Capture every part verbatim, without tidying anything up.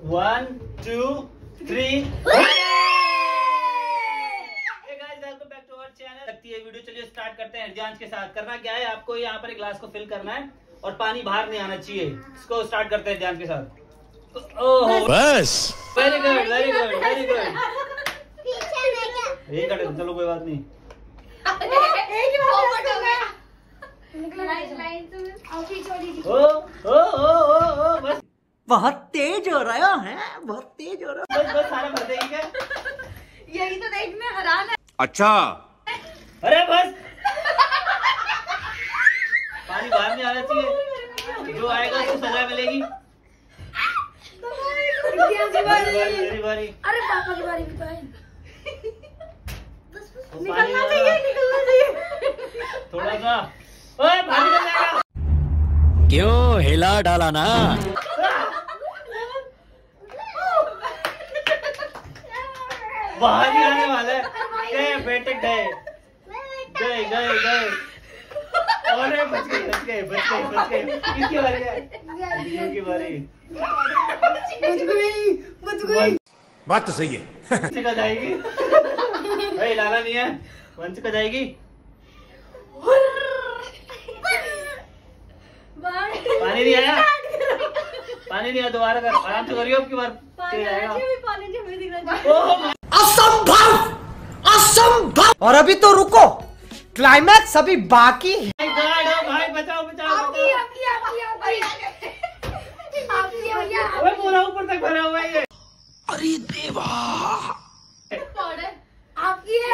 One two three. लगती है video. चलिए स्टार्ट करते हैं जांच के साथ। करना क्या है, आपको यहाँ पर एक ग्लास को फिल करना है और पानी बाहर नहीं आना चाहिए। इसको स्टार्ट करते हैं जांच के साथ। ओह बस, very good very good very good. ये कर चलो, कोई बात नहीं। ओ ओ ओ ओ ओ बस, बहुत तेज हो रहा है, बहुत तेज हो रहा है। बस बस सारा भर देगी क्या? यही तो देखने हैरान है। अच्छा, अरे बस, पानी बाहर नहीं आना चाहिए। जो आएगा उसको सजा मिलेगी। मेरी बारी। अरे पापा की बारी भी तो है। निकलना चाहिए, निकलना चाहिए। थोड़ा सा। ओए बाहर निकल जाएगा। क्यों हिला डाला ना? बाहर ही आने वाला है। गए बेटे, गए गए गए गए। अरे बच गए बच गए बच गए बच गए। किसकी बारी है? की बारी। बच गई बच गई। बात तो सही है। वंश का जाएगी भाई, लाला नहीं है। वंश का जाएगी। पानी नहीं आया, पानी नहीं आया। दोबारा कर, आराम से करियो। अब की बार असंभव, असंभव। और अभी तो रुको, क्लाइमैक्स अभी बाकी है। भाई भाई बचाओ बचाओ आपकी आपकी आपकी आपकी आपकी भैया। ओए पूरा ऊपर तक भरा हुआ है ये। अरे देवा, आपकी है।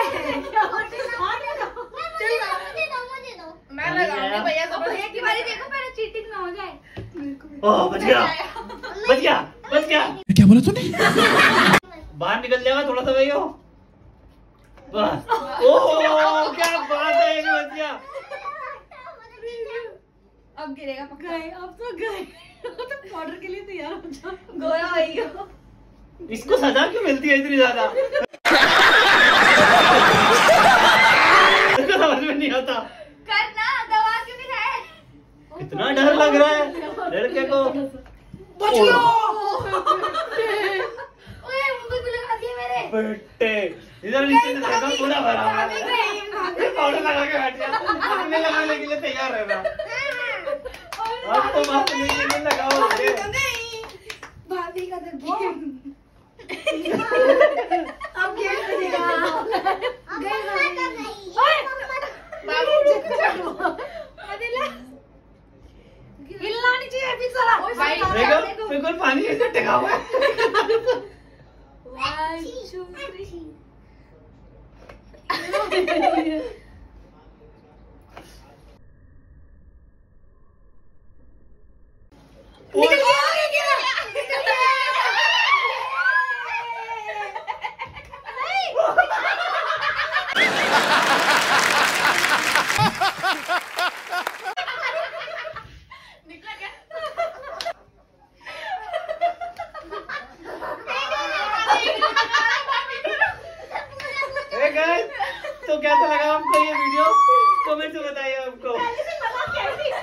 मैं लगाऊंगी भैया को। भैया की बारी देखो, पहले चीटिंग ना हो जाए। ओह बच गया बच गया बच गया। क्या बोला तूने? बाहर निकल जाएगा थोड़ा सा भैया। बस। ओह क्या बात है, ये बच गया। अब गिरेगा पक्का। गए, अब तो गए। तो ऑर्डर के लिए तैयार हो जाओ। गोया भैया, इसको सजा क्यों मिलती है इतनी ज्यादा? इसको समझ में नहीं आता। करना दवा क्यों नहीं खाए? कितना डर लग रहा है लड़के को। बचियो। ओए मुंह पे लगा दिया मेरे। बेटे इधर नीचे से देखो, पूरा भरा हुआ है। पाउडर लगा के बैठ गया। अपने लगाने के लिए तैयार रहना। अब तो बात नहीं लगाओ। भाभी का देखो। अब क्या करेगा? गए ओए बाबू अदिला हिलना नहीं चाहिए फिर साला। देखो बिल्कुल पानी ऐसे टिका हुआ है। One two three. निकल गया निकल गया। तो कैसा लगा आपको ये वीडियो? कमेंट में बताइए हमको।